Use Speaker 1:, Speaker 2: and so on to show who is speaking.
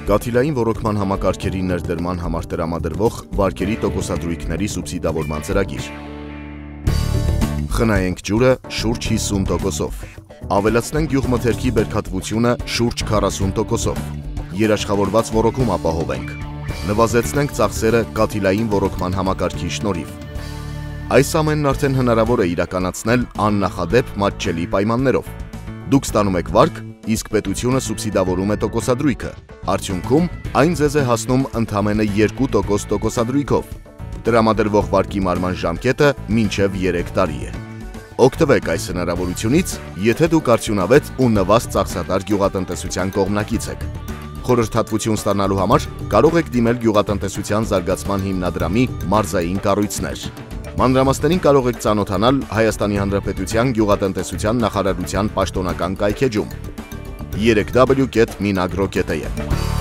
Speaker 1: Կաթիլային ոռոգման համակարգերի ներդրման համար տրամադրվող վարկերի տոկոսադրույքների սուբսիդավորման ծրագիր։ Խնայենք ջուրը շուրջ 50%-ով։ Ավելացնենք գյուղմթերքի բերքատվությունը շուրջ 40%-ով։ Երաշխավորված ոռոգում ապահովենք։ Նվազեցնենք ծախսերը կաթիլային ոռոգման համակարգի շնորհիվ։ Այս ամենն արդեն հնարավոր է իրականացնել աննախադեպ մատչելի պայմաններով։ Դուք ստանում եք վարկ, իսկ պետությունը սուբսիդավորում է տոկոսադրույքը։ Արդյունքում այն ձեզ է հասնում ընդամենը 2% տոկոսադրույքով։ Տրամադրվող վարկի մարման ժամկետը մինչև 3 տարի է։ Օգտվեք այս հնարավորությունից, եթե դուք արդյունավետ ու նվազ ծախսատար գյուղատնտեսության կողմնակից եք։ Խորհրդատվություն ստանալու համար կարող եք դիմել Գյուղատնտեսության զարգացման հիմնադրամի մարզային կառույցներ։ Մանրամասներին կարող եք ծանոթանալ Հայաստանի Հանրապետության գյուղատնտեսության նախարարության պաշտոնական կայքեջում www.minagro.am